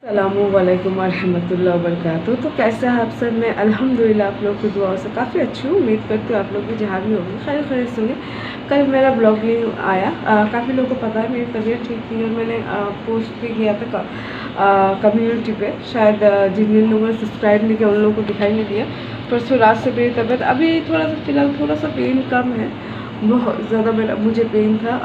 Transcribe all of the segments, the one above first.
अस्सलामुअलैकुम वरहमतुल्लाहि वबरकातुहू। तो कैसे हैं आप सब? मैं अल्हम्दुलिल्लाह आप लोग की दुआ से काफ़ी अच्छी हूँ। उम्मीद करती हूँ आप लोग भी जहाँ भी होंगे खैर खैर सुने। कल मेरा ब्लॉग नहीं आया, काफ़ी लोगों को पता है मेरी तबीयत ठीक थी और मैंने पोस्ट भी किया था कम्युनिटी पे। शायद जिन लोगों ने सब्सक्राइब नहीं किया उन लोगों को दिखाई नहीं दिया। परसों रात से मेरी तबीयत अभी थोड़ा सा फिलहाल थोड़ा सा पेन कम है। बहुत ज़्यादा मुझे पेन था,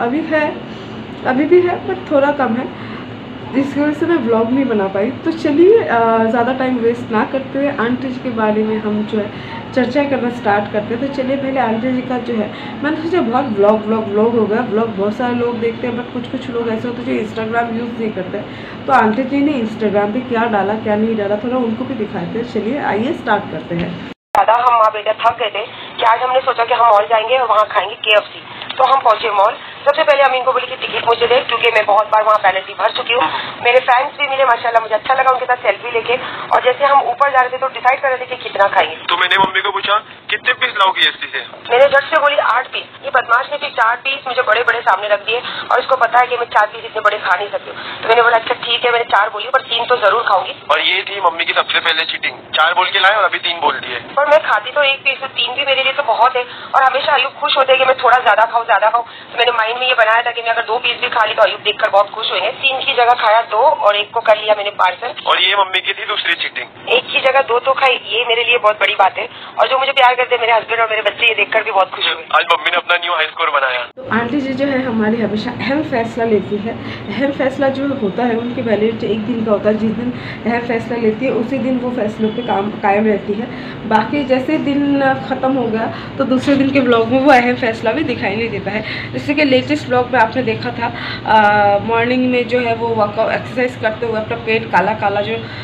अभी भी है बट थोड़ा कम है, जिसकी वजह से मैं व्लॉग नहीं बना पाई। तो चलिए ज़्यादा टाइम वेस्ट ना करते हुए आंटी जी के बारे में हम जो है चर्चा करना स्टार्ट करते हैं। तो चलिए पहले आंटी जी का जो है, मैंने सोचा बहुत व्लॉग हो गया। व्लॉग बहुत सारे लोग देखते हैं बट कुछ लोग ऐसे होते हैं जो इंस्टाग्राम यूज़ नहीं करते। तो आंटी जी ने इंस्टाग्राम पे क्या डाला क्या नहीं डाला थोड़ा उनको भी दिखाते हैं। चलिए आइए स्टार्ट करते हैं। दादा हम माँ बेटा थक गए थे कि आज हमने सोचा कि हम मॉल जाएंगे और वहाँ खाएंगे KFC। तो हम पहुंचे मॉल। सबसे पहले अमीन को बोली कि टिकट मुझे दे, क्योंकि मैं बहुत बार वहाँ पहले से भर चुकी हूँ। मेरे फ्रेंड्स भी मिले माशाल्लाह, मुझे अच्छा लगा उनके साथ सेल्फी लेके। और जैसे हम ऊपर जा रहे थे तो डिसाइड कर रहे थे कि कितना खाएंगे। तो मैंने मम्मी को पूछा कितने पीस लाओगी KFC से? मैंने झट से बोली 8 पीस। ये बदमाश ने फिर 4 पीस मुझे बड़े बड़े सामने रख दिए और इसको पता है कि मैं 4 पीस इतने बड़े खा नहीं सकती हूँ। तो मैंने बोला अच्छा ठीक है, मैंने 4 बोली पर 3 तो जरूर खाऊंगी। और ये थी मम्मी की सबसे पहले चीटिंग, 4 बोल के लाए और अभी 3 बोल दिए। पर मैं खाती तो 1 पीस, 3 भी मेरे लिए तो बहुत है। और हमेशा अयूब खुश होते हैं कि मैं थोड़ा ज्यादा खाऊं। तो मैंने माइंड में ये बनाया था कि मैं अगर 2 पीस भी खा ली तो अयूब देखकर बहुत खुश होंगे। 3 की जगह खाया 2 और 1 को कर लिया मैंने पार्सल। और ये मम्मी की थी दूसरी चीटिंग। 1 की जगह 2 तो खाई, ये मेरे लिए बहुत बड़ी बात है। और जो मुझे प्यार करते हैं मेरे हस्बैंड और मेरे बच्चे, ये देखकर भी बहुत खुश हुए। आज मम्मी ने अपना न्यू हाई स्कोर बनाया। तो आंटी जी जो है हमारी हमेशा अहम फैसला लेती है। अहम फैसला जो होता है उनकी वैलिडिटी 1 दिन का होता है। जिस दिन अहम फैसला लेती है उसी दिन वो फैसलों पे कायम रहती है। बाकी जैसे दिन ख़त्म हो गया तो दूसरे दिन के ब्लॉग में वो अहम फैसला भी दिखाई नहीं देता है। जैसे कि लेटेस्ट ब्लॉग में आपने देखा था मॉर्निंग में जो है वो वर्कआउट एक्सरसाइज करते हुए अपना पेट काला काला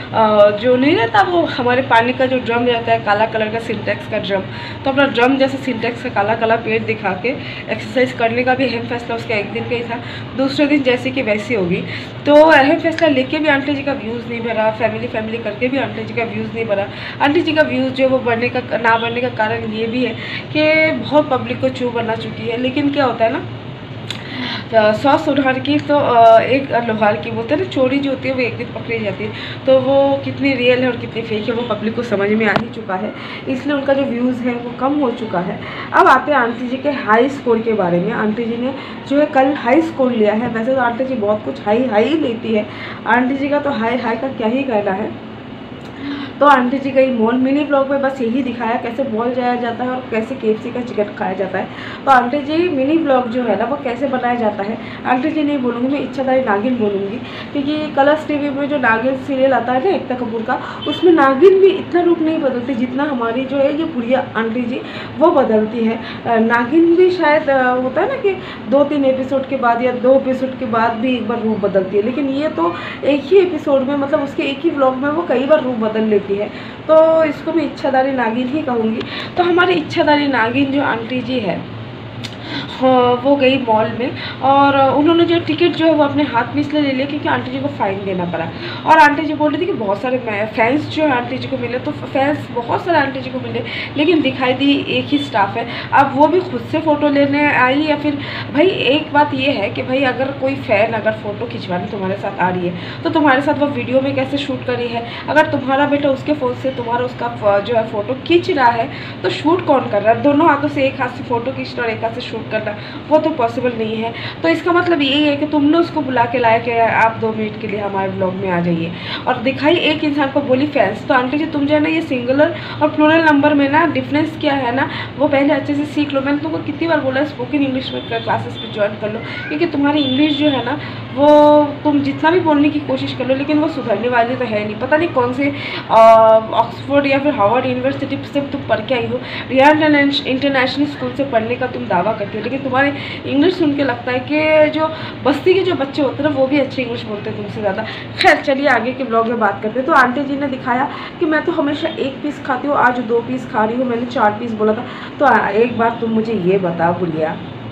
जो नहीं रहता, वो हमारे पानी का जो ड्रम रहता है काला कलर का सिंटेक्स का ड्रम, तो अपना ड्रम जैसे सिंटेक्स का काला काला पेट दिखा के एक्सरसाइज करने का भी अहम फैसला उसका 1 दिन का ही था। दूसरे दिन जैसे कि वैसी होगी। तो अहम फैसला लेके भी आंटी जी का व्यूज़ नहीं भरा, फैमिली करके भी आंटी जी का व्यूज़ नहीं भरा। आंटी जी का व्यूज़ जो वो ना बढ़ने का कारण ये भी है कि बहुत पब्लिक को चू बना चुकी है। लेकिन क्या होता है ना, 100 सुधार की तो एक लोहार की, बोलते हैं ना चोरी जो होती है वो एक दिन पकड़ी जाती है। तो वो कितनी रियल है और कितनी फेक है वो पब्लिक को समझ में आ ही चुका है, इसलिए उनका जो व्यूज़ है वो कम हो चुका है। अब आते हैं आंटी जी के हाई स्कोर के बारे में। आंटी जी ने जो है कल हाई स्कोर लिया है। वैसे तो आंटी जी बहुत कुछ हाई ही लेती है। आंटी जी का तो हाई का क्या ही कहना है। तो आंटी जी गई मॉल। मिनी ब्लॉग में बस यही दिखाया कैसे मॉल जाया जाता है और कैसे KFC का चिकन खाया जाता है। तो आंटी जी मिनी ब्लॉग जो है ना वो कैसे बनाया जाता है आंटी जी नहीं बोलूँगी, मैं इच्छाधारी नागिन बोलूँगी। क्योंकि कलर्स TV में जो नागिन सीरियल आता है ना एकता कपूर का, उसमें नागिन भी इतना रूप नहीं बदलती जितना हमारी जो है ये बुढ़िया आंटी जी वो बदलती है। नागिन भी शायद होता है ना कि 2-3 एपिसोड के बाद या 2 एपिसोड के बाद भी एक बार रूप बदलती है, लेकिन ये तो एक ही एपिसोड में, मतलब उसके एक ही ब्लॉग में वो कई बार रूप बदल लेती है। तो इसको मैं इच्छाधारी नागिन ही कहूँगी। तो हमारी इच्छाधारी नागिन जो आंटी जी है वो गई मॉल में और उन्होंने जो टिकट जो है वो अपने हाथ में इसलिए ले लिया क्योंकि आंटी जी को फ़ाइन देना पड़ा। और आंटी जी बोल रही थी कि बहुत सारे फैंस जो है आंटी जी को मिले, तो फैंस बहुत सारे आंटी जी को मिले लेकिन दिखाई दी एक ही स्टाफ है। अब वो भी खुद से फ़ोटो लेने आई या फिर भाई एक बात ये है कि भाई अगर कोई फ़ैन अगर फ़ोटो खिंचवाने तुम्हारे साथ आ रही है तो तुम्हारे साथ वो वीडियो में कैसे शूट कर रही है। अगर तुम्हारा बेटा उसके फ़ोन से तुम्हारा उसका जो है फ़ोटो खींच रहा है तो शूट कौन कर रहा है? दोनों हाथों से एक हाथ से फ़ोटो खींचना और एक हाथ से शूट करना वो तो पॉसिबल नहीं है। तो इसका मतलब यही है कि तुमने उसको बुला के लाया कि आप 2 मिनट के लिए हमारे ब्लॉग में आ जाइए और दिखाई एक इंसान को बोली फैंस। तो आंटी जी तुम जो है ना ये सिंगुलर और प्लूरल नंबर में ना डिफरेंस क्या है ना वो पहले अच्छे से सीख लो। मैंने तुमको कितनी बार बोला स्पोकन इंग्लिश में क्लासेस पे ज्वाइन कर लो, क्योंकि तुम्हारी इंग्लिश जो है ना वो तुम जितना भी बोलने की कोशिश कर लो लेकिन वो सुधरने वाली तो है नहीं। पता नहीं कौन से ऑक्सफोर्ड या फिर हार्वर्ड यूनिवर्सिटी से तुम पढ़ के आई हो, रियान इंटरनेशनल स्कूल से पढ़ने का तुम दावा करती हो, लेकिन तुम्हारे इंग्लिश सुन के लगता है कि जो बस्ती के जो बच्चे होते हैं ना वो भी अच्छी इंग्लिश बोलते हैं तुमसे ज़्यादा। खैर चलिए आगे के ब्लॉग में बात करते हैं। तो आंटी जी ने दिखाया कि मैं तो हमेशा 1 पीस खाती हूँ, आज 2 पीस खा रही हूँ। मैंने 4 पीस बोला था। तो एक बार तुम मुझे ये बता बुलिया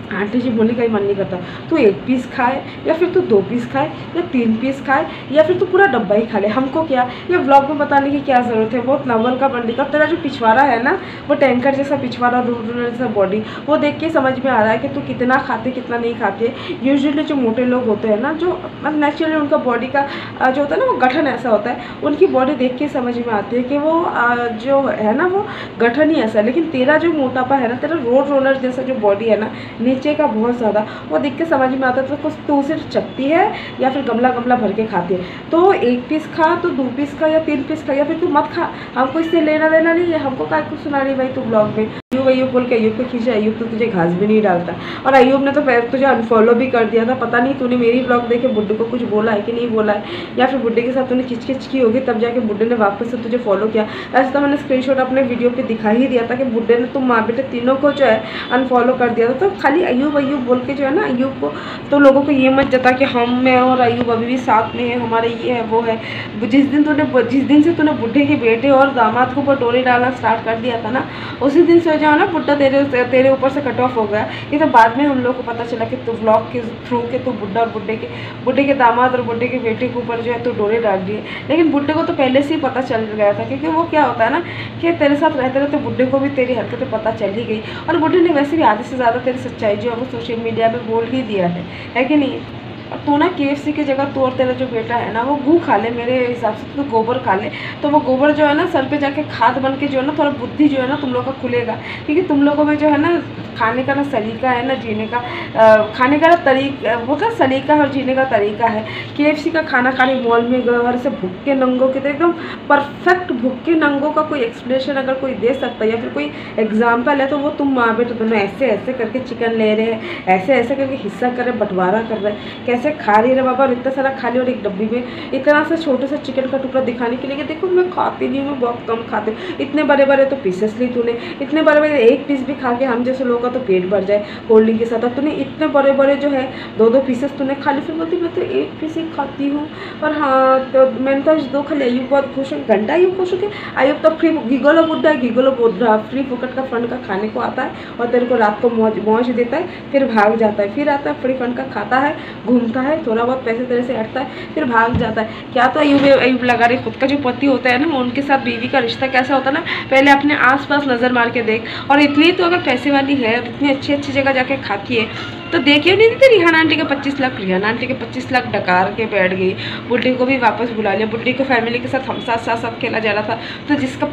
आंटी जी बोलने का ही मन नहीं करता, तू 1 पीस खाए या फिर तू 2 पीस खाए या 3 पीस खाए या फिर तू पूरा डब्बा ही खा ले, हमको क्या ये व्लॉग में बताने की क्या ज़रूरत है। बहुत नवल का बंडी का तेरा जो पिछवाड़ा है ना, वो टैंकर जैसा पिछवाड़ा, रूल जैसा बॉडी, वो देख के समझ में आ रहा है कि तू कितना खाते कितना नहीं खाते। यूजुअली जो मोटे लोग होते हैं ना, जो मतलब नेचुरली उनका बॉडी का जो होता है ना वो गठन ऐसा होता है, उनकी बॉडी देख के समझ में आती है कि वो जो है ना वो गठन ही ऐसा है। लेकिन तेरा जो मोटापा है ना, तेरा रोड रोलर जैसा जो बॉडी है ना नीचे का बहुत ज़्यादा, वो देख के समझ में आता है तो कुछ तू सिर्फ चखती है या फिर गमला गमला भर के खाती है। तो 1 पीस खा, तो 2 पीस खा या 3 पीस खा या फिर तू मत खा, हमको इससे लेना देना नहीं है। हमको क्या कुछ सुना रही भाई तू ब्लॉग में। अयूब बोल के अयूब को खींचे, अयूब तो तुझे घास भी नहीं डालता, और अयूब ने तो तुझे अनफॉलो भी कर दिया था। पता नहीं तूने मेरी ब्लॉग देखे बुड्ढे को कुछ बोला है कि नहीं बोला है, या फिर बुड्ढे के साथ तूने खिचखिच की होगी तब जाके बुड्ढे ने वापस से तुझे फॉलो किया। ऐसा तो मैंने स्क्रीनशॉट अपने वीडियो पे दिखा ही दिया था कि बुड्ढे ने तुम माँ बेटे तीनों को जो है अनफॉलो कर दिया था। तो खाली अयूब अयूब बोल के जो है ना अयूब को, तो लोगों को ये मत जता कि हम मैं और अयूब अभी भी साथ में है, हमारे ये है वो है। जिस दिन से तूने बुड्ढे के बेटे और दामाद को ऊपर टोली डालना स्टार्ट कर दिया था ना, उसी दिन से जो है ना बुड्ढा तेरे ऊपर से कट ऑफ हो गया। ये तो बाद में हम लोग को पता चला कि तू व्लॉग के थ्रू के तू बुड्ढा और बुड्ढे के दामाद और बुड्ढे के बेटे के ऊपर जो है तो डोरे डाल दिए। लेकिन बुड्ढे को तो पहले से ही पता चल गया था, क्योंकि वो क्या होता है ना कि तेरे साथ रहते रहते बुड्ढे को भी तेरी हरकतें पता चल ही गई। और बुड्ढे ने वैसे भी आधे से ज़्यादा तेरी सच्चाई जो है वो सोशल मीडिया पे बोल ही दिया है कि नहीं। और तू ना KFC की जगह तू और तेरा जो बेटा है ना वो गू खा ले, मेरे हिसाब से तो गोबर खा ले। तो वो गोबर जो है ना सर पे जाके खाद बन के जो है ना थोड़ा बुद्धि जो है ना तुम लोग का खुलेगा, क्योंकि तुम लोगों में जो है ना खाने का ना सलीका है ना जीने का, खाने का ना तरीका वो तो सलीका और जीने का तरीका है। KFC का खाना खाने मॉल में घर से भूखे नंगों के, तो एकदम परफेक्ट भूखे नंगों का कोई एक्सप्लेनेशन अगर कोई दे सकता है या फिर कोई एग्जाम्पल है तो वो तुम माँ बेटे दोनों ऐसे ऐसे करके चिकन ले रहे हैं, ऐसे ऐसे करके हिस्सा कर रहे, बंटवारा कर रहे हैं, कैसे खा रही है बाबा। और इतना सारा खा लिया और एक डब्बी में इतना सा छोटे से चिकन का टुकड़ा दिखाने के लिए कि देखो मैं खाती नहीं हूँ, मैं बहुत कम खाती हूँ। इतने बड़े बड़े तो पीसेस ली तूने, इतने बड़े बड़े 1 पीस भी खा के हम जैसे लोगों का तो पेट भर जाए कोल्ड ड्रिंक के साथ। अब तूने इतने बड़े बड़े जो है 2-2 पीसेस तूने खा ली, फिर बोलती मैं तो 1 पीस ही खाती हूँ। और हाँ तो मैंने तो 2 खा लिया। अयूब बहुत खुश हो, घंटा अयूब खुश हो के अयूब तो फ्री गिगोलो बुड्ढा है, गिगोलो बुड्ढा फ्री फुकट का फंड का खाने को आता है और तेरे को रात को मौज देता है, फिर भाग जाता है, फिर आता है फ्री फंड का खाता है, घूमता है, थोड़ा बहुत पैसे तेरे से हटता है, फिर भाग जाता है। क्या तो अयूब लगा रही, खुद का जो पति होता है ना उनके साथ बीवी का रिश्ता कैसा होता है ना, पहले अपने आसपास नज़र मार के देख। और इसलिए तो अगर पैसे वाली है और इतनी अच्छी अच्छी जगह जाके खाती है तो देखिए नहीं थी रिहाना आंटी के 25 लाख, रिहाना आंटी के 25 लाख डकार के बैठ गई। बुड्ढे को भी वापस बुला लिया, बुड्ढे को फैमिली के साथ हम साथ खेला जा रहा था। तो जिसका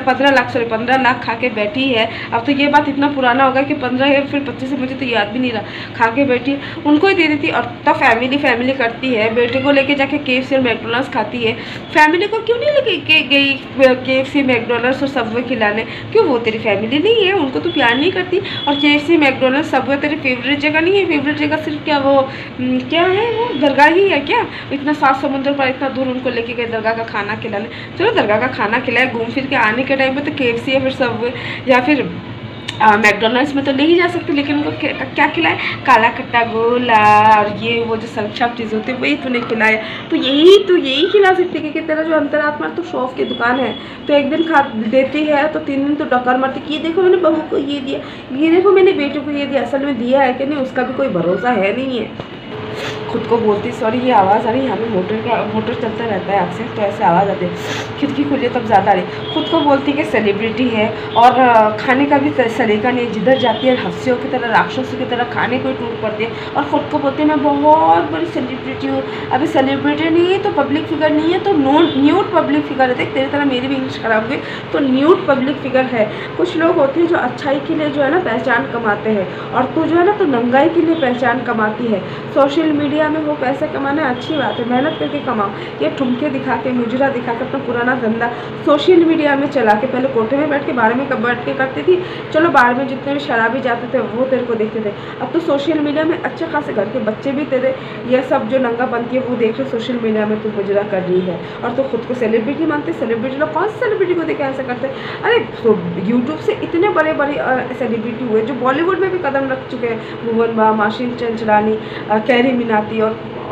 15 लाख खा के बैठी है, अब तो ये बात इतना पुराना होगा कि 15 है फिर 25 से मुझे तो याद भी नहीं रहा, खा के बैठी उनको ही दे देती। और तब फैमिली करती है, बेटे को लेके जाके KFC और मैकडोनल्ड्स खाती है। फैमिली को क्यों नहीं लेके गई KFC मैकडोनल्ड्स और सबवे खिलाने, क्यों वो तेरी फैमिली नहीं है, उनको तो प्यार नहीं करती। और KFC मैकडोनल्ड्स सबवे तेरी फेवरेट जगह नहीं है, फेवरेट जगह सिर्फ क्या वो क्या है वो दरगाह ही है क्या, इतना 7 समुद्र पर इतना दूर उनको लेके गए दरगाह का खाना खिलाने। चलो दरगाह का खाना खिलाए, घूम फिर के आने के टाइम में तो KFC या फिर सबवे या फिर मैकडोनल्ड्स में तो ले ही जा सकते, लेकिन उनको क्या खिलाए, काला कट्टा गोला और ये वो जो सलछाप चीज़ होती है वही तूने खिलाया। तो यही खिला सकती है कि तेरा जो अंतरात्मा तो शौफ की दुकान है, तो एक दिन खा देती है तो 3 दिन तो डकार मारती कि ये देखो मैंने बहू को ये दिया, ये देखो मैंने बेटे को ये दिया, असल में दिया है कि नहीं उसका भी कोई भरोसा है नहीं है। खुद को बोलती, सॉरी ये आवाज़ आ रही है, यहाँ पे मोटर चलता रहता है अक्सर तो ऐसे आवाज़ आती है, खिड़की खुली तब ज़्यादा आ रही। खुद को बोलती कि सेलिब्रिटी है और खाने का भी सलीका नहीं, जिधर जाती है हफ्सियों की तरह राक्षसों की तरह खाने को ही टूट पड़ती है। और ख़ुद को बोलती है मैं बहुत बड़ी सेलिब्रिटी हूँ। अभी सेलिब्रिटी नहीं है तो पब्लिक फिगर नहीं है तो न्यूड पब्लिक फिगर है। देख तेरी तरह मेरी भी इंग्लिश खराब हुई तो न्यूड पब्लिक फिगर है। कुछ लोग होते हैं जो अच्छाई के लिए जो है ना पहचान कमाते हैं, और तू जो है ना तो नंगाई के लिए पहचान कमाती है। सोशल मीडिया में वो पैसे कमाना अच्छी बात है, मेहनत करके कमाओ। ये ठुमके दिखा के मुजरा दिखा के अपना पुराना धंधा सोशल मीडिया में चला के, पहले कोठे में बैठ के बाहर में बैठ के करती थी, चलो बाहर में जितने भी शराबी जाते थे वो तेरे को देखते थे। अब तो सोशल मीडिया में अच्छे खासे घर के बच्चे भी तेरे ये सब जो नंगा बनती है वो देख रहे, सोशल मीडिया में तू मुजरा कर रही है और तो खुद को सेलिब्रिटी मानते। सेलिब्रिटी लोग कौन से सेलिब्रिटी को देखे ऐसा करते? अरे तो यूट्यूब से इतने बड़े बड़े सेलिब्रिटी हुए जो बॉलीवुड में भी कदम रख चुके हैं, भुवन बाम, आशीष चंचलानी, कैरी मिनाती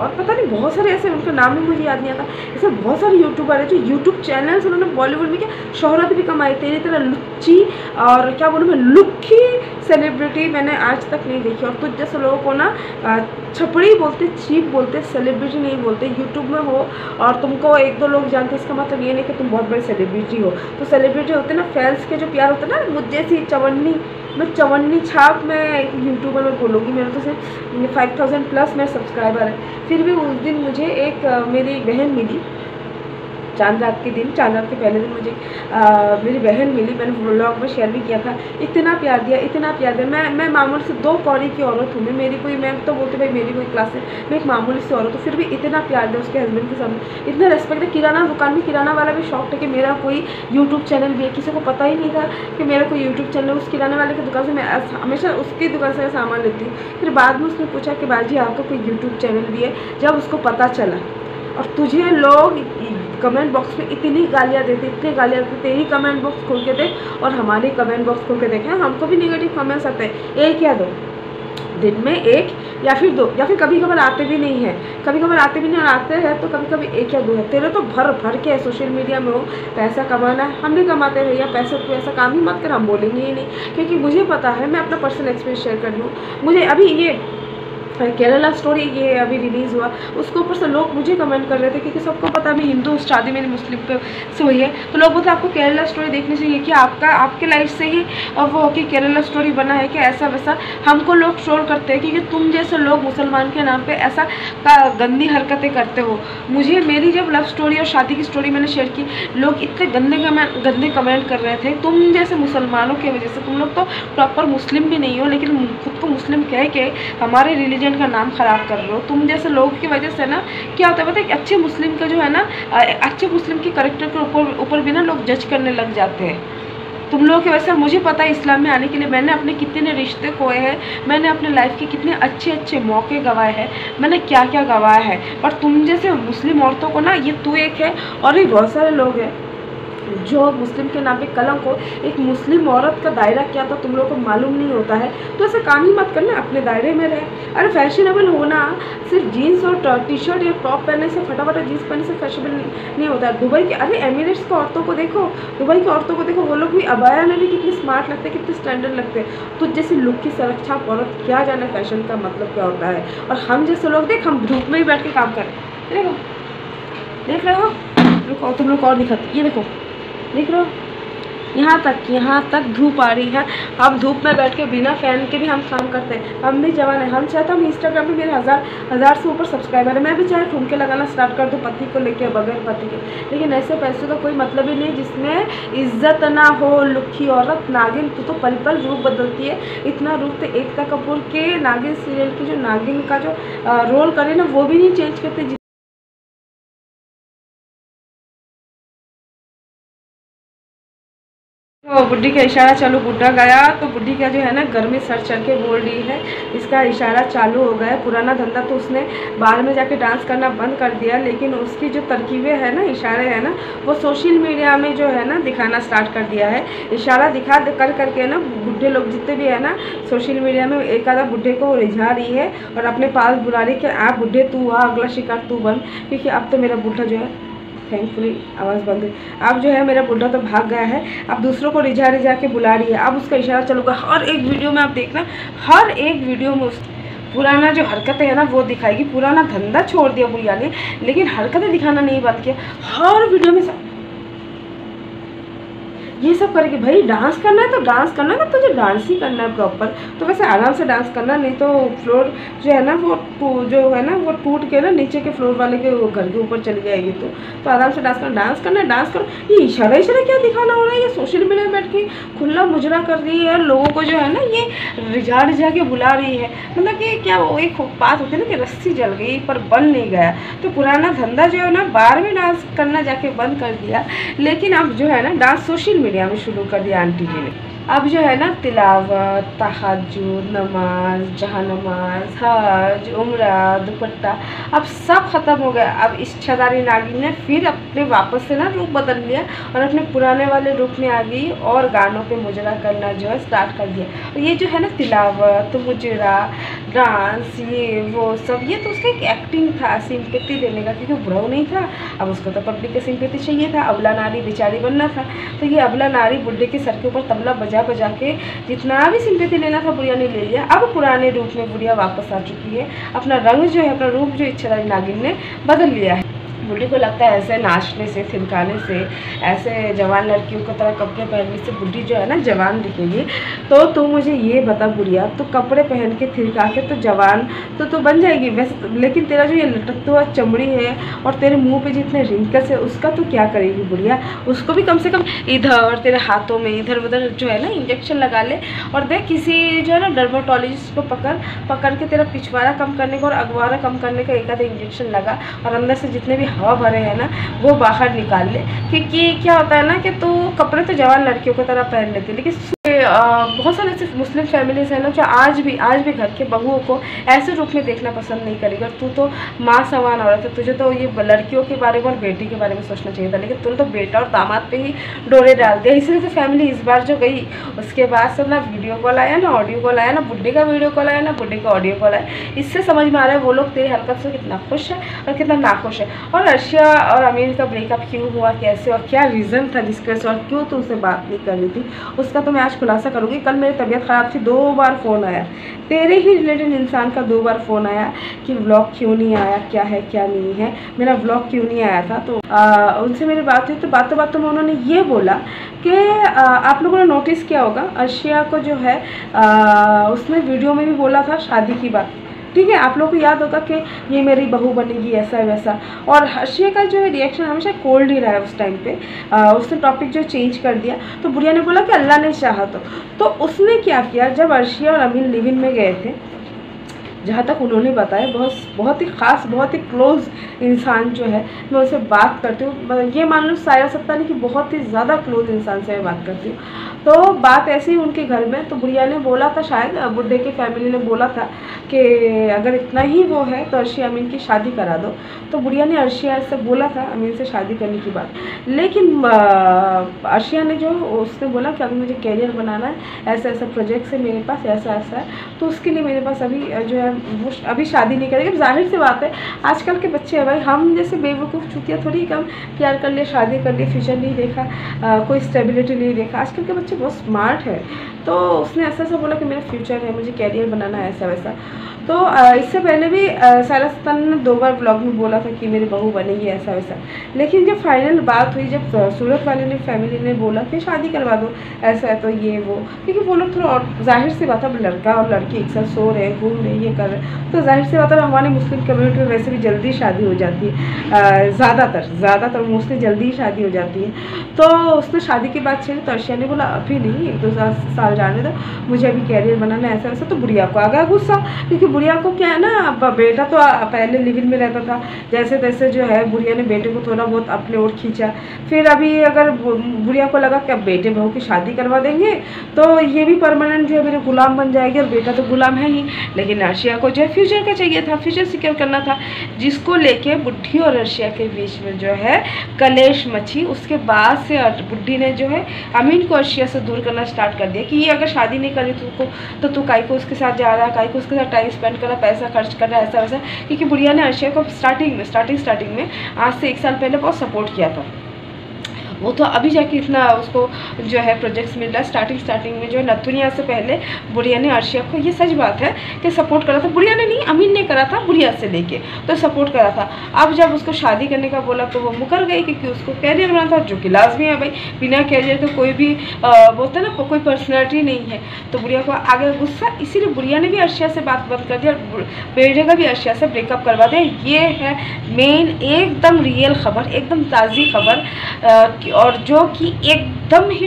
और पता नहीं बहुत सारे ऐसे, उनका नाम भी मुझे याद नहीं आता, ऐसे बहुत सारे यूट्यूबर है जो यूट्यूब चैनल्स उन्होंने बॉलीवुड में क्या शोहरत भी कमाई। तेरी तरह लुच्ची और क्या बोलूँ मैं, लुक्की सेलिब्रिटी मैंने आज तक नहीं देखी। और तुझ जैसे लोगों को ना छपड़ी बोलते, चीप बोलते, सेलिब्रिटी नहीं बोलते। यूट्यूब में हो और तुमको एक दो लोग जानते, इसका मतलब ये नहीं कि तुम बहुत बड़े सेलिब्रिटी हो। तो सेलिब्रिटी होते ना, फैंस के जो प्यार होता है ना, मुझ जैसी चवन्नी, मैं चवन्नी छाप में यूट्यूबर में बोलूँगी। मेरे तो सिर्फ 5000 प्लस मेरे सब्सक्राइबर है। फिर भी उस दिन मुझे एक मेरी बहन मिली, चांद रात के दिन, चांद रात के पहले दिन मुझे मेरी बहन मिली। मैंने व्लॉग में शेयर भी किया था। इतना प्यार दिया, इतना प्यार दिया। मैं मामूली से 2 कौड़ी की औरत हूँ, मेरी कोई, मैं तो बोलती भाई मेरी कोई क्लास है, मैं एक मामूली सी औरत हूँ, फिर भी इतना प्यार दिया उसके हस्बैंड के सामने, इतना रेस्पेक्ट है। किराना दुकान में किराना वाला भी शौक था कि मेरा कोई यूट्यूब चैनल भी है। किसी को पता ही नहीं था कि मेरा कोई यूट्यूब चैनल है। उस किराने वाले की दुकान से मैं हमेशा उसकी दुकान से मैं सामान लेती हूँ। फिर बाद में उसने पूछा कि बाजी आपका कोई यूट्यूब चैनल भी है। जब उसको पता चला, और तुझे लोग कमेंट बॉक्स में इतनी गालियाँ देते, इतनी गालियाँ देते, तेरी कमेंट बॉक्स खोल के देख और हमारी कमेंट बॉक्स खोल के देखें, हमको भी नेगेटिव कमेंट्स आते हैं, 1 या 2 दिन में, 1 या फिर 2, या फिर कभी कभार आते भी नहीं है, कभी कभार आते भी नहीं, और आते हैं तो कभी कभी 1 या 2 है। तेरे तो भर भर के सोशल मीडिया में हो, पैसा कमाना है, हम भी कमाते हैं भैया पैसे, तो ऐसा काम ही मत कर, हम बोलेंगे ही नहीं, क्योंकि मुझे पता है। मैं अपना पर्सनल एक्सपीरियंस शेयर कर लूँ। मुझे अभी ये केरला स्टोरी ये अभी रिलीज़ हुआ, उसके ऊपर से लोग मुझे कमेंट कर रहे थे, क्योंकि सबको पता है मैं हिंदू, शादी मेरी मुस्लिम पे से हुई है, तो लोग बोलते हैं आपको केरला स्टोरी देखनी चाहिए कि आपके लाइफ से ही वो कि केरला स्टोरी बना है कि ऐसा वैसा। हमको लोग ट्रोल करते हैं क्योंकि तुम जैसे लोग मुसलमान के नाम पे ऐसा गंदी हरकतें करते हो। मुझे मेरी जब लव स्टोरी और शादी की स्टोरी मैंने शेयर की, लोग इतने गंदे कमेंट कर रहे थे, तुम जैसे मुसलमानों की वजह से, तुम लोग तो प्रॉपर मुस्लिम भी नहीं हो लेकिन खुद को मुस्लिम कह के हमारे रिलीजन का नाम खराब कर रहे हो। तुम जैसे लोगों की वजह से ना क्या होता है पता है, कि अच्छे मुस्लिम का जो है ना, अच्छे मुस्लिम के कैरेक्टर के ऊपर भी ना लोग जज करने लग जाते हैं तुम लोगों की वजह से। मुझे पता है इस्लाम में आने के लिए मैंने अपने कितने रिश्ते खोए हैं, मैंने अपने लाइफ के कितने अच्छे अच्छे मौके गंवाए हैं, मैंने क्या क्या गंवाया है। पर तुम जैसे मुस्लिम औरतों को ना, ये तू एक है और भी बहुत सारे लोग हैं जो मुस्लिम के नाम पे कलंक हो। एक मुस्लिम औरत का दायरा क्या था तुम लोगों को मालूम नहीं होता है, तो ऐसे काम ही मत करना, अपने दायरे में रहे। अरे फैशनेबल होना सिर्फ जीन्स और टी-शर्ट या टॉप पहनने से, फटाफट जीन्स पहनने से फैशनेबल नहीं होता है। दुबई के, अरे एमिरेट्स की औरतों को देखो, दुबई की औरतों को देखो, वो लोग भी अबाया में भी कितनी स्मार्ट लगते हैं, कितने स्टैंडर्ड लगते हैं। तो जैसे लुक की सुरक्षा औरत क्या जाने फैशन का मतलब क्या होता है। और हम जैसे लोग देख, हम धूप में ही बैठ के काम करें, देखो देख रहे हो, रुको तुम लोग और दिखाते, ये देखो देख रहे हो, यहाँ तक धूप आ रही है। अब धूप में बैठ के बिना फैन के भी हम काम करते हैं। हम भी जवान हैं, हम चाहते हम इंस्टाग्राम पे मेरे हज़ार से ऊपर सब्सक्राइबर है, मैं भी चाहे ठुमके लगाना स्टार्ट कर दूँ पति को लेके, बगैर पति के। लेकिन ऐसे पैसे का कोई मतलब ही नहीं जिसमें इज्जत ना हो। लुखी औरत नागिन, तू तो पल पल रूप बदलती है। इतना रूप तो एकता कपूर के नागिन सीरियल की जो नागिन का जो रोल करे ना, वो भी नहीं चेंज करते। तो बुढ़ी का इशारा चालू, बुढ़ा गया तो बुढ़ी का जो है ना घर में सर चढ़ के बोल रही है, इसका इशारा चालू हो गया। पुराना धंधा तो उसने बाहर में जाके डांस करना बंद कर दिया, लेकिन उसकी जो तरकीबें है ना, इशारे है ना, वो सोशल मीडिया में जो है ना दिखाना स्टार्ट कर दिया है। इशारा दिखा कर करके ना बुढ़े लोग जितने भी है ना सोशल मीडिया में, एक आधा बुढ़े को रिझा रही है और अपने पास बुला रही है कि आप बुढ़े तू आ, अगला शिकार तू बन। क्योंकि अब तो मेरा बुढ़ा जो है, थैंकफुली आवाज़ बंद हुई, अब जो है मेरा बुढ़ा तो भाग गया है, अब दूसरों को रिझा के बुला रही है। अब उसका इशारा चलूगा, हर एक वीडियो में आप देखना, हर एक वीडियो में उस पुराना जो हरकतें है ना वो दिखाएगी। पुराना धंधा छोड़ दिया बुढ़िया ने, लेकिन हरकतें दिखाना नहीं बंद किया। हर वीडियो में ये सब करेगी। भाई डांस करना है तो डांस करना है, तुझे डांस ही करना है प्रॉपर, तो वैसे आराम से डांस करना, नहीं तो फ्लोर जो है ना वो जो है ना वो टूट के ना नीचे के फ्लोर वाले के घर के ऊपर चली जाएगी। तो आराम से डांस करना है, डांस करो। ये इशारा क्या दिखाना हो रहा है, ये सोशल मीडिया में बैठ के खुला मुजरा कर रही है, लोगों को जो है ना ये रिझा के बुला रही है। मतलब कि क्या वो एक बात होती है ना कि रस्सी जल गई पर बन नहीं गया। तो पुराना धंधा जो है ना बाहर में डांस करना जाके बंद कर दिया, लेकिन अब जो है ना डांस सोशल मीडिया में शुरू कर दिया आंटी जी ने। अब जो है ना तिलावत, तहज्जुद, नमाज, जहानमाज, हज, उम्रा, दुपट्टा, अब सब ख़त्म हो गया। अब इच्छाधारी नागिन ने फिर अपने वापस से ना रूप बदल लिया और अपने पुराने वाले रूप में आ गई और गानों पे मुजरा करना जो है स्टार्ट कर दिया। और ये जो है ना तिलावत, मुजरा, डांस ये वो सब, ये तो उसका एक एक्टिंग था सिंपैथी लेने का, क्योंकि बुरा नहीं था। अब उसको तो पब्लिक का सिंपैथी चाहिए था, अबला नारी बेचारी बनना था। तो ये अबला नारी बुड्ढे के सर के ऊपर तबला बजा बजा के जितना भी सिंपैथी लेना था बुढ़िया ने ले लिया। अब पुराने रूप में बुढ़िया वापस आ चुकी है, अपना रंग जो है, अपना रूप जो इच्छाधारी नागिन ने बदल लिया है। बुढ़ी को लगता है ऐसे नाचने से, थिरकाने से, ऐसे जवान लड़कियों की तरह कपड़े पहनने से बुढ़ी जो है ना जवान दिखेगी। तो तू मुझे ये बता बुढ़िया, तो कपड़े पहन के थिरका के तो जवान तो बन जाएगी वैसे, लेकिन तेरा जो ये लटकता हुआ चमड़ी है और तेरे मुंह पे जितने रिंकल्स है उसका तू क्या करेगी बुढ़िया? उसको भी कम से कम इधर तेरे हाथों में इधर उधर जो है ना इंजेक्शन लगा ले, और देख किसी जो है ना डर्माटोलॉजिस्ट को पकड़ के तेरा पिछवाड़ा कम करने का और अगवारा कम करने का एक आधा इंजेक्शन लगा, और अंदर से जितने भी हवा भरे हैं ना वो बाहर निकाल ले। क्योंकि क्या होता है ना कि तू कपड़े तो जवान लड़कियों की तरह पहन लेती है, लेकिन बहुत सारे ऐसे मुस्लिम फैमिलीज हैं ना जो आज भी घर के बहुओं को ऐसे रूप में देखना पसंद नहीं करेगा। तू तो माँ समान औरत है, तुझे तो ये लड़कियों के बारे में और बेटी के बारे में सोचना चाहिए था, लेकिन तूने तो बेटा और दामाद पे ही डोरे डाल दिया। इसलिए तो फैमिली इस बार जो गई उसके बाद से ना वीडियो कॉल आया ना ऑडियो कॉल आया, ना बुड्ढे का वीडियो कॉल आया ना बुड्ढे का ऑडियो कॉल आया। इससे समझ में आ रहा है वो लोग तेरी हरकत से कितना खुश है और कितना नाखुश है। और अर्शिया और अमीर का ब्रेकअप क्यों हुआ, कैसे और क्या रीज़न था जिसकी वजह से, और क्यों तो उससे बात नहीं कर रही थी, उसका तो मैं आज खुलासा करूँगी। कल मेरी तबीयत ख़राब थी, 2 बार फ़ोन आया, तेरे ही रिलेटेड इंसान का 2 बार फ़ोन आया कि व्लॉग क्यों नहीं आया, क्या है क्या नहीं है, मेरा व्लॉग क्यों नहीं आया था। तो उनसे मेरी बात हुई, तो बातों में उन्होंने ये बोला कि आप लोगों ने नोटिस किया होगा अर्शिया को जो है उसने वीडियो में भी बोला था शादी की बात, ठीक है, आप लोगों को याद होगा कि ये मेरी बहू बनेगी ऐसा वैसा। और अर्शिया का जो है रिएक्शन हमेशा कोल्ड ही रहा है उस टाइम पे। उसने टॉपिक जो चेंज कर दिया, तो बुढ़िया ने बोला कि अल्लाह ने चाहा तो उसने क्या किया, जब अर्शिया और अमीन लिव इन में गए थे, जहाँ तक उन्होंने बताया बहुत ही ख़ास बहुत ही क्लोज़ इंसान जो है, मैं उनसे बात करती हूँ, ये मान लो साया सत्ता नहीं कि बहुत ही ज़्यादा क्लोज़ इंसान से मैं बात करती हूँ। तो बात ऐसी ही उनके घर में, तो बुढ़िया ने बोला था, शायद बुढ़े की फैमिली ने बोला था कि अगर इतना ही वो है तो अर्शिया अमीन की शादी करा दो। तो बुढ़िया ने अर्शिया से बोला था अमीन से शादी करने की बात, लेकिन अर्शिया ने जो उसने बोला कि अगर मुझे कैरियर बनाना है, ऐसा ऐसा प्रोजेक्ट है मेरे पास, ऐसा ऐसा है, तो उसके लिए मेरे पास अभी जो है वो अभी शादी नहीं करेगी। जाहिर सी बात है आजकल के बच्चे हैं भाई, हम जैसे बेवकूफ़ चुतिया थोड़ी कम प्यार कर लिए, शादी कर लिए, फ्यूचर नहीं देखा, कोई स्टेबिलिटी नहीं देखा। आजकल के बच्चे बहुत स्मार्ट है। तो उसने ऐसा बोला कि मेरा फ्यूचर है, मुझे कैरियर बनाना है ऐसा वैसा। तो इससे पहले भी सारा सल्तान ने 2 बार ब्लॉग में बोला था कि मेरी बहू बनेगी ऐसा वैसा, लेकिन जब फाइनल बात हुई, जब सूरत वाले ने फैमिली ने बोला कि शादी करवा दो ऐसा है, तो ये वो, क्योंकि वो लोग थोड़ा और जाहिर सी बात है लड़का और लड़की एक साथ सो रहे घूम रहे ये कर रहे, तो जाहिर सी बात है हमारे मुस्लिम कम्युनिटी में वैसे भी जल्दी शादी हो जाती है, ज़्यादातर मोस्टली जल्दी ही शादी हो जाती है। तो उसने शादी की बात छेड़ी, तो अर्शिया ने बोला अभी नहीं, 1-2 साल जाने दो, मुझे अभी कैरियर बनाना ऐसा वैसा। तो बुढ़िया को आ गया गुस्सा, क्योंकि बुढ़िया को क्या है ना, बेटा तो पहले लिव इन में रहता था, जैसे तैसे जो है बुढ़िया ने बेटे को थोड़ा बहुत अपने ओर खींचा। फिर अभी अगर बुढ़िया को लगा कि अब बेटे बहू की शादी करवा देंगे तो ये भी परमानेंट जो है मेरे गुलाम बन जाएगी, और बेटा तो गुलाम है ही। लेकिन अर्शिया को जो है फ्यूचर का चाहिए था, फ्यूचर सिक्योर करना था, जिसको लेके बुढ़ी और अर्शिया के बीच में जो है कलेश मची। उसके बाद से बुढ़ी ने जो है अमीन को अर्शिया से दूर करना स्टार्ट कर दिया कि ये अगर शादी नहीं करी तो तू काई को उसके साथ जा रहा है, काई को उसके साथ टाइम स्पेंड कर रहा, पैसा खर्च कर रहा है ऐसा वैसा। क्योंकि बुढ़िया ने अर्शिया को स्टार्टिंग में आज से 1 साल पहले बहुत सपोर्ट किया था। वो तो अभी जाके इतना उसको जो है प्रोजेक्ट्स मिल रहा है। स्टार्टिंग में जो है नतुनिया से पहले बुढ़िया ने अर्शिया को, ये सच बात है कि सपोर्ट करा था। बुढ़िया ने नहीं, अमीन ने करा था, बुढ़िया से लेके तो सपोर्ट करा था। अब जब उसको शादी करने का बोला तो वो मुकर गई, क्योंकि उसको कैरियर बनाना था, जो कि लाजमी है भाई, बिना कैरियर के कोई भी बोलता है ना कोई पर्सनैलिटी नहीं है। तो बुढ़िया को आ गया गुस्सा, इसीलिए बुढ़िया ने भी अर्शिया से बात बंद कर दिया, बेटे का भी अर्शिया से ब्रेकअप करवा दिया। ये है मेन एकदम रियल खबर, एकदम ताज़ी खबर, और जो कि एकदम ही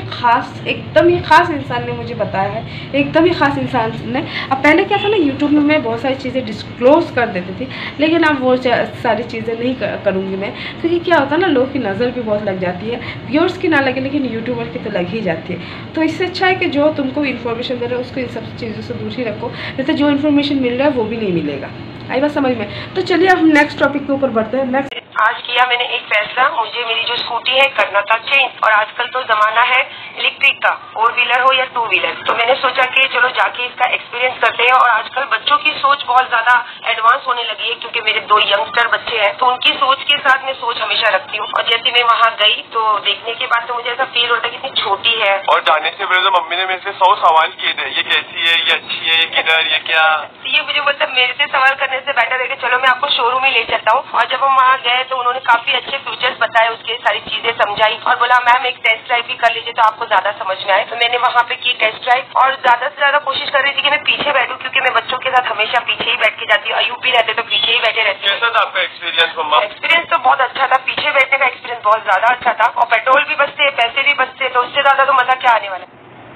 ख़ास इंसान ने मुझे बताया है, एकदम ही ख़ास इंसान ने। अब पहले क्या था ना, यूट्यूब में मैं बहुत सारी चीज़ें डिस्क्लोज़ कर देती थी, लेकिन अब वो सारी चीज़ें नहीं करूँगी मैं, क्योंकि क्या होता है ना, लोग की नज़र भी बहुत लग जाती है, व्यूअर्स की ना लगे लेकिन यूट्यूबर की तो लग ही जाती है। तो इससे अच्छा है कि जो तुमको इन्फॉर्मेशन दे रहा है उसको इन सब चीज़ों से दूर ही रखो, नहीं तो जो इन्फॉर्मेशन मिल रहा है वो भी नहीं मिलेगा। आई बात समझ में? तो चलिए अब हम नेक्स्ट टॉपिक के ऊपर बढ़ते हैं। नेक्स्ट आज किया मैंने एक फैसला, मुझे मेरी जो स्कूटी है करना था चेंज। और आजकल तो जमाना है इलेक्ट्रिक का, 4 व्हीलर हो या 2 व्हीलर। तो मैंने सोचा कि चलो जाके इसका एक्सपीरियंस करते हैं। और आजकल बच्चों की सोच बहुत ज्यादा एडवांस होने लगी है, क्योंकि मेरे 2 यंगस्टर बच्चे हैं, तो उनकी सोच के साथ मैं सोच हमेशा रखती हूँ। और जैसे मैं वहाँ गई तो देखने के बाद तो मुझे ऐसा फील होता है कि इतनी छोटी है। और जाने से पहले तो मम्मी ने मेरे से 100 सवाल किए थे, ये कैसी है, ये अच्छी है, ये किधर, ये क्या। ये मुझे मतलब मेरे से सवाल करने से बेटर है कि चलो मैं आपको शोरूम ही ले चलता हूँ। और जब हम वहाँ गए तो उन्होंने काफी अच्छे फीचर्स बताए, उसके सारी चीजें समझाई और बोला मैम एक टेस्ट ड्राइव भी कर लीजिए तो आपको ज्यादा समझ में आए। तो मैंने वहाँ पे की टेस्ट ड्राइव और ज्यादा से ज्यादा कोशिश कर रही थी कि मैं पीछे बैठूं, क्योंकि मैं बच्चों के साथ हमेशा पीछे ही बैठ के जाती हूँ। अयूब भी रहते तो पीछे ही बैठे रहती हूँ। कैसा था आपका एक्सपीरियंस मम्मा? एक्सपीरियंस तो बहुत अच्छा था, पीछे बैठने का एक्सपीरियंस बहुत ज्यादा अच्छा था। और पेट्रोल भी बचते, पैसे भी बचते, तो उससे ज्यादा तो मजा क्या आने वाला है।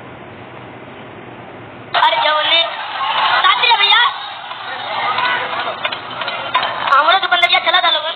अरे क्या बोले भैया हमारा दुकान लग गया, चला था लोग।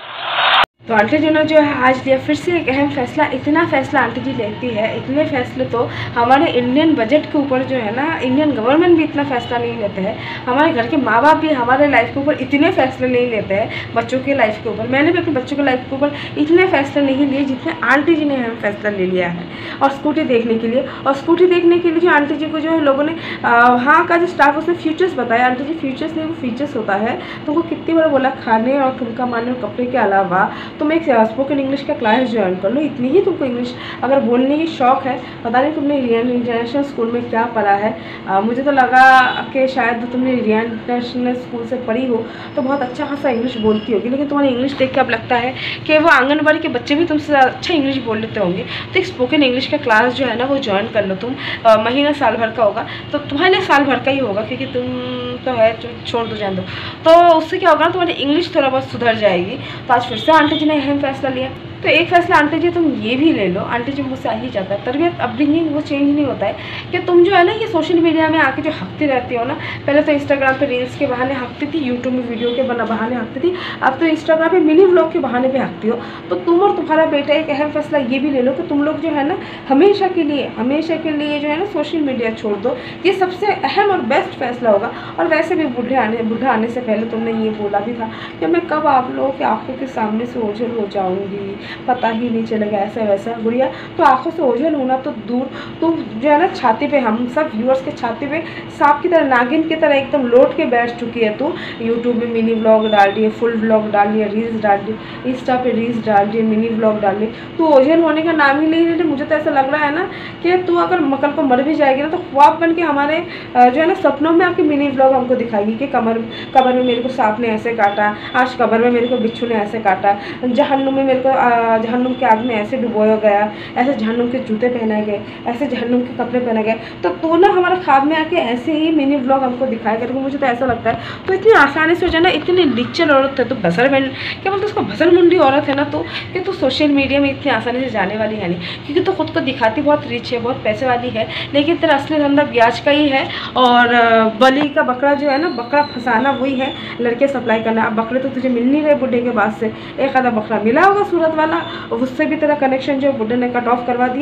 तो आंटी जी ने जो है आज लिया फिर से एक अहम फैसला। इतना फैसला आंटी जी लेती है, इतने फैसले तो हमारे इंडियन बजट के ऊपर जो है ना, इंडियन गवर्नमेंट भी इतना फैसला नहीं लेते हैं। हमारे घर के माँ बाप भी हमारे लाइफ के ऊपर इतने फैसले नहीं लेते हैं, बच्चों के लाइफ के ऊपर। मैंने भी अपने बच्चों के लाइफ के ऊपर इतने फैसले नहीं लिए जितने आंटी जी ने अहम फैसला ले लिया है। और स्कूटी देखने के लिए, और स्कूटी देखने के लिए जो आंटी जी को जो है लोगों ने वहाँ का जो स्टाफ उसने फ्यूचर्स बताया। आंटी जी फ्यूचर्स नहीं, वो फीचर्स होता है। तुमको कितनी बार बोला खाने और ठुमका मारने और कपड़े के अलावा तुम एक स्पोकन इंग्लिश का क्लास ज्वाइन कर लो। इतनी ही तुमको इंग्लिश अगर बोलने की शौक है, पता नहीं तुमने रियान इंटरनेशनल स्कूल में क्या पढ़ा है। मुझे तो लगा कि शायद तुमने रियान इंटरनेशनल स्कूल से पढ़ी हो तो बहुत अच्छा खासा इंग्लिश बोलती होगी, लेकिन तुम्हारी इंग्लिश देख के अब लगता है कि वो आंगनबाड़ी के बच्चे भी तुमसे अच्छा इंग्लिश बोल लेते होंगे। तो एक स्पोकन इंग्लिश का क्लास जो है ना वो ज्वाइन कर लो तुम। महीना साल भर का होगा, तो तुम्हारे लिए साल भर का ही होगा, क्योंकि तुम तो है छोड़ दो जान दो। तो उससे क्या होगा ना, तुम्हारी इंग्लिश थोड़ा बहुत सुधर जाएगी। तो आज फिर से आंटी जी ने अहम फैसला लिया। तो एक फैसला आंटी जी तुम ये भी ले लो, आंटी जी मुझसे आ ही जाता है, तरबियत अपब्रिंगिंग वो चेंज नहीं होता है कि तुम जो है ना ये सोशल मीडिया में आके जो हकती रहती हो ना। पहले तो इंस्टाग्राम पे रील्स के बहाने हकती थी, यूट्यूब में वीडियो के बहाने हकती थी, अब तो इंस्टाग्राम पे मिनी व्लॉग के बहाने पे हकती हो। तो तुम और तुम्हारा बेटा एक अहम फैसला ये भी ले लो कि तुम लोग जो है ना हमेशा के लिए जो है ना सोशल मीडिया छोड़ दो। ये सबसे अहम और बेस्ट फैसला होगा। और वैसे भी बूढ़ा आने से पहले तुमने ये बोला भी था कि मैं कब आप लोगों की आंखों के सामने से ओझल हो जाऊंगी, पता ही नहीं चलेगा, ऐसा वैसा। गुड़िया तो आंखों से ओझल होना तो दूर, तो जो है ना छाती पे, हम सब व्यूअर्स के छाती पे सांप की तरह, नागिन की तरह एकदम लोट के बैठ चुकी है। तो यूट्यूब में मिनी व्लॉग डाल दिए, फुल व्लॉग डाल दिया, रील्स डाल दी, इंस्टा पे रील्स डाल दिए, मिनी व्लॉग डाल दिए। तो ओझल होने का नाम ही नहीं ले रहे। मुझे तो ऐसा लग रहा है ना कि तू अगर कल को मर भी जाएगी ना तो ख्वाब बन के हमारे जो है ना सपनों में आके मिनी व्लॉग हमको दिखाएगी कि कब्र में मेरे को सांप ने ऐसे काटा, आज कब्र में मेरे को बिच्छू ने ऐसे काटा, जहन्नुम में मेरे को जहन्नुम के आग में ऐसे डुबोया गया, ऐसे जहन्नुम के जूते पहनाए गए, ऐसे जहन्नुम के कपड़े पहने गए। तो तू ना हमारे ख्वाब में आके ऐसे ही मिनी व्लॉग हमको दिखाएगा। तो मुझे तो ऐसा लगता है तो इतनी आसानी से हो जाए ना, इतनी लिचल औरत है तो क्या बोलते उसको भसरमुंडी औरत है ना, तो कि तू सोशल मीडिया में इतनी आसानी से जाने वाली है नहीं, क्योंकि तो खुद को दिखाती बहुत रिच है, बहुत पैसे वाली है, लेकिन तेरा असली धंधा ब्याज का ही है। और बलि का बकरा जो है ना, बकरा फंसाना वही है, लड़के सप्लाई करना। अब बकरे तो तुझे मिल नहीं रहे बुढ़े के बाद से, एक आधा बकरा मिला होगा सूरत वाला, उससे भी तेरा कनेक्शन जो बुढ़े ने कट ऑफ करवा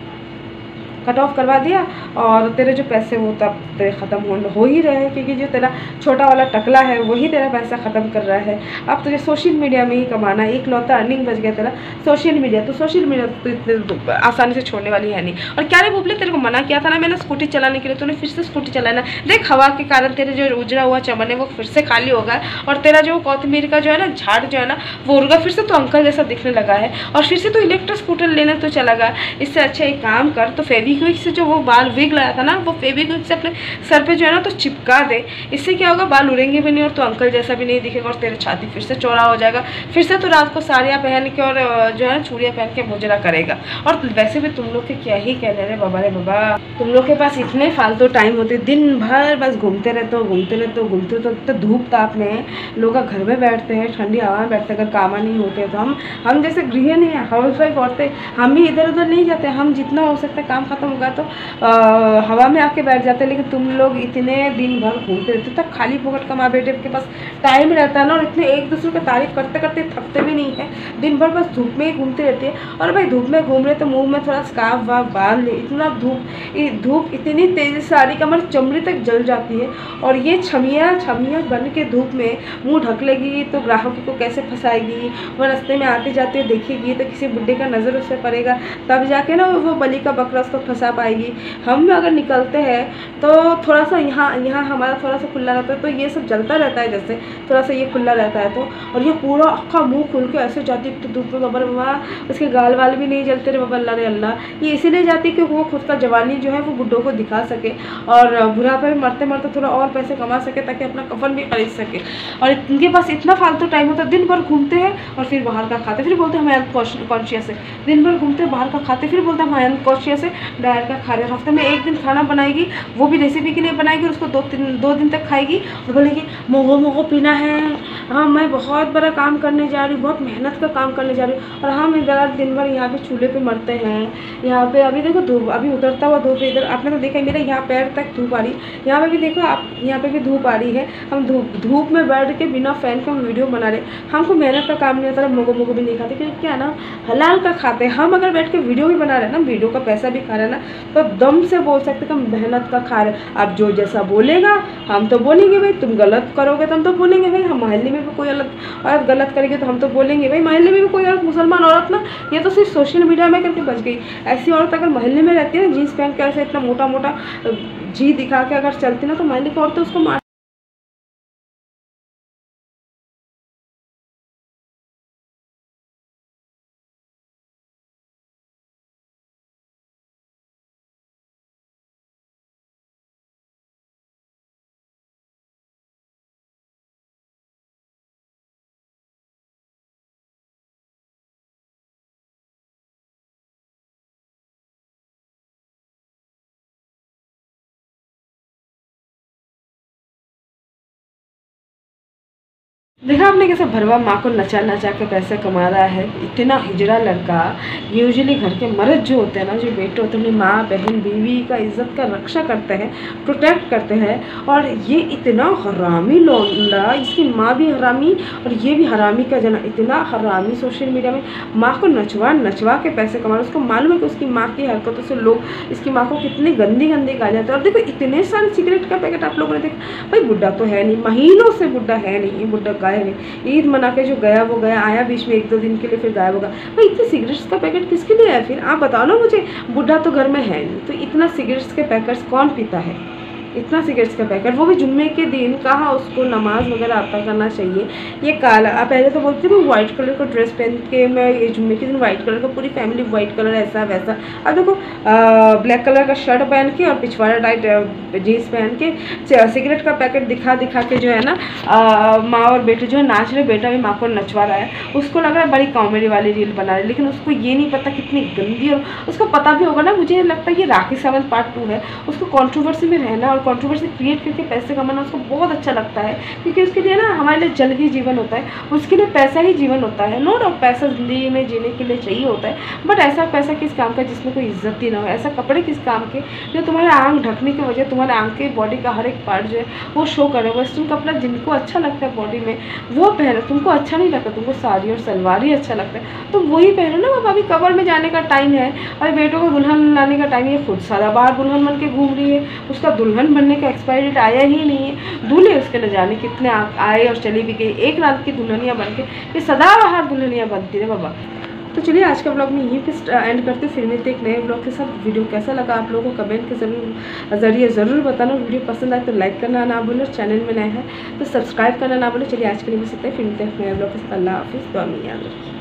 दिया और तेरे जो पैसे वो तब तेरे ख़त्म हो ही रहे हैं, क्योंकि जो तेरा छोटा वाला टकला है वही तेरा पैसा ख़त्म कर रहा है। अब तुझे सोशल मीडिया में ही कमाना, एक लौता अर्निंग बच गया तेरा सोशल मीडिया। तो सोशल मीडिया तो इतने आसानी से छोड़ने वाली है नहीं। और क्या रे बुबले, तेरे को मना किया था ना मैंने स्कूटी चलाने के लिए, तूने फिर से स्कूटी चलाना। देख हवा के कारण तेरे जो उजड़ा हुआ चमन है वो फिर से खाली होगा, और तेरा जो कोतमीर का जो है ना झाड़ जो है ना वो उड़गा, फिर से तो अंकल जैसा दिखने लगा है, और फिर से तो इलेक्ट्रिक स्कूटर लेने तो चला गया। इससे अच्छा एक काम कर, तो फेविक्विक से जो वो बाल विग लाया था ना, वो फेविक्विक से अपने सर पे जो है ना तो चिपका दे। इससे क्या होगा, बाल उड़ेंगे भी नहीं और तो अंकल जैसा भी नहीं दिखेगा, और तेरे छाती फिर से चौड़ा हो जाएगा। फिर से तो रात को साड़ियाँ पहन के और जो है ना चूड़ियाँ पहन के मुजरा करेगा। और वैसे भी तुम लोग के क्या ही कहने रे बाबा, रे बाबा, तुम लोग के पास इतने फालतू टाइम होते, दिन भर बस घूमते रहते हो। तो धूप ताप में लोग घर में बैठते हैं, ठंडी हवा में बैठते हैं, अगर काम नहीं होते तो हम जैसे गृहिणी है, हाउस वाइफ औरतें, हम भी इधर उधर नहीं जाते। हम जितना हो सकता है काम खत्म ख़त्म होगा तो हवा में आके बैठ जाते हैं। लेकिन तुम लोग इतने दिन भर घूमते रहते, तब खाली फोकट का माँ बेटे के पास टाइम रहता है ना, और इतने एक दूसरे की तारीफ करते करते थकते भी नहीं है, दिन भर बस धूप में ही घूमते रहते हैं। और भाई धूप में घूम रहे तो मुंह में थोड़ा स्कार्फ वाफ बांध ले, इतना धूप इतनी तेज़ी से आ रही कि हमारी चमड़ी तक जल जाती है। और ये छमियाँ बन के धूप में मुँह ढक लेगी तो ग्राहकों को कैसे फंसाएगी, वो रास्ते में आते जाते देखेगी तो किसी बुड्ढे का नज़र उस पर पड़ेगा, तब जाके ना वो बलि का बकरा उसको फंसा पाएगी। हम अगर निकलते हैं तो थोड़ा सा यहाँ हमारा थोड़ा सा खुला रहता है तो ये सब जलता रहता है, जैसे थोड़ा सा ये खुला रहता है तो, और ये पूरा अक्का मुंह खुल के ऐसे जाती तो धूप में बाबा बाबा, उसके गाल वाल भी नहीं जलते रे बाबा, अल्लाह रे अल्लाह। ये इसीलिए जाती कि वो खुद का जवानी जो है वो बुड्ढों को दिखा सके और बुढ़ापे में मरते मरते थोड़ा और पैसे कमा सके ताकि अपना कफन भी खरीद सके। और इनके पास इतना फालतू टाइम होता है, दिन भर घूमते हैं और फिर बाहर का खाते, फिर बोलते हैं हम हेल्थ कॉन्शियस है। दिन भर घूमते हैं बाहर का खाते, फिर बोलते हैं हम हेल्थ कॉन्शियस है, बाहर का खा रहे हैं। हफ्ते में एक दिन खाना बनाएगी, वो भी रेसिपी के लिए बनाएगी, उसको दो दिन तक खाएगी और बोलेगी मोगो पीना है, हाँ मैं बहुत बड़ा काम करने जा रही हूँ, बहुत मेहनत का काम करने जा रही हूँ। और हम इधर दिन भर यहाँ पे चूल्हे पे मरते हैं, यहाँ पे अभी देखो धूप, अभी उतरता हुआ धूप, इधर आपने तो देखा मेरे यहाँ पैर तक धूप आ रही, यहाँ पे भी देखो आप, यहाँ पे भी धूप आ रही है। हम धूप में बैठ के बिना फैन के हम वीडियो बना रहे, हमको मेहनत का काम नहीं होता, मोगो भी नहीं खाते क्योंकि क्या ना हलाल का खाते हैं। हम अगर बैठ के वीडियो भी बना रहे हैं ना, वीडियो का पैसा भी खा रहे हैं ना, तो दम से बोल सकते कि हम मेहनत का खा रहे हैं। अब जो जैसा बोलेगा हम तो बोलेंगे भाई, तुम गलत करोगे तो हम तो बोलेंगे भाई, हम मोहल्ले में भी कोई औरत गलत करेगी तो हम तो बोलेंगे भाई, मोहल्ले में भी कोई औरत मुसलमान औरत ना, ये तो सिर्फ सोशल मीडिया में करके बच गई। ऐसी औरत अगर मोहल्ले में रहती है ना, जीन्स पहन के ऐसे इतना मोटा जी दिखा के अगर चलती ना, तो मोहल्ले की औरतें उसको मार देखा आपने कैसे भरवा माँ को नचा के पैसे कमा रहा है। इतना हिजड़ा लड़का, यूजुअली घर के मर्द जो होते हैं ना, जो बेटे होते हैं, अपनी माँ बहन बीवी का इज्जत का रक्षा करते हैं, प्रोटेक्ट करते हैं। और ये इतना हरामी लौंडा, इसकी माँ भी हरामी और ये भी हरामी का जना, इतना हरामी सोशल मीडिया में माँ को नचवा के पैसे कमा रहा है। उसको मालूम है कि उसकी माँ की हरकतों से लोग इसकी माँ को कितनी गंदी गालियाँ देते हैं। और देखो इतने सारे सिगरेट का पैकेट आप लोगों ने देखा, भाई बुढ़ा तो है नहीं, महीनों से बुढ़ा है नहीं, ये बुढ़ा गायब है। ईद मना के जो गया वो गया, आया बीच में 1-2 दिन के लिए फिर गायब होगा। भाई इतने सिगरेट्स का पैकेट किसके लिए है फिर, आप बताओ ना मुझे। बुढ़ा तो घर में है नहीं, तो इतना सिगरेट्स के पैकेट्स कौन पीता है, इतना सिगरेट्स का पैकेट, वो भी जुम्मे के दिन। कहाँ उसको नमाज वगैरह अता करना चाहिए। ये काला, आप पहले तो बोलते थे मैं वाइट कलर का ड्रेस पहन के, मैं ये जुम्मे के दिन वाइट कलर का, पूरी फैमिली वाइट कलर ऐसा वैसा। अब देखो ब्लैक कलर का शर्ट पहन के और पिछवाड़ा टाइट जीन्स पहन के सिगरेट का पैकेट दिखा के जो है ना माँ और बेटे जो है नाच रहे, बेटा भी माँ को नचवा रहा है। उसको लग रहा है बड़ी कॉमेडी वाली रील बना रही है, लेकिन उसको ये नहीं पता कितनी गंदी, और उसको पता भी होगा ना, मुझे लगता है ये राखी सावंत पार्ट 2 है। उसको कंट्रोवर्सी में रहना और कंट्रोवर्सी क्रिएट करके पैसे कमाना उसको बहुत अच्छा लगता है, क्योंकि उसके लिए ना हमारे लिए जल ही जीवन होता है, उसके लिए पैसा ही जीवन होता है। नो डाउट पैसा ज़िंदगी में जीने के लिए चाहिए होता है, बट ऐसा पैसा किस काम का जिसमें कोई इज्जत ही ना हो, ऐसा कपड़े किस काम के जो तुम्हारे आंख ढकने की वजह तुम्हारे आंख के बॉडी का हर एक पार्ट जो है वो शो करे। वेस्टर्न कपड़ा जिनको अच्छा लगता है बॉडी में वो पहनो, तुमको अच्छा नहीं लगता, तुमको साड़ी और सलवार ही अच्छा लगता है तो वही पहनो ना। बाबा अभी कबर में जाने का टाइम है, अभी बेटों को दुल्हन लाने का टाइम है, खुद सारा बार दुल्हन बन के घूम रही है, उसका दुल्हन बनने का एक्सपायरी डेट आया ही नहीं है। दूल्हे उसके न जाने कितने आए और चली भी गई, एक रात की दुल्हनियाँ बन के, ये सदाबहार दुल्हनियाँ बनती है बाबा। तो चलिए आज का ब्लॉग में यहीं पे एंड करते, फिर मिलते एक नए ब्लॉग के साथ। वीडियो कैसा लगा आप लोगों को कमेंट के जरिए ज़रूर बताना। वीडियो पसंद आए तो लाइक करना ना भूलो, चैनल में नए हैं तो सब्सक्राइब करना ना भूलो। चलिए आज के लिए बस इतना ही, फिर मिलते हैं नए ब्लॉग के साथ। अल्लाह हाफिज़, दुआ में याद रखिए।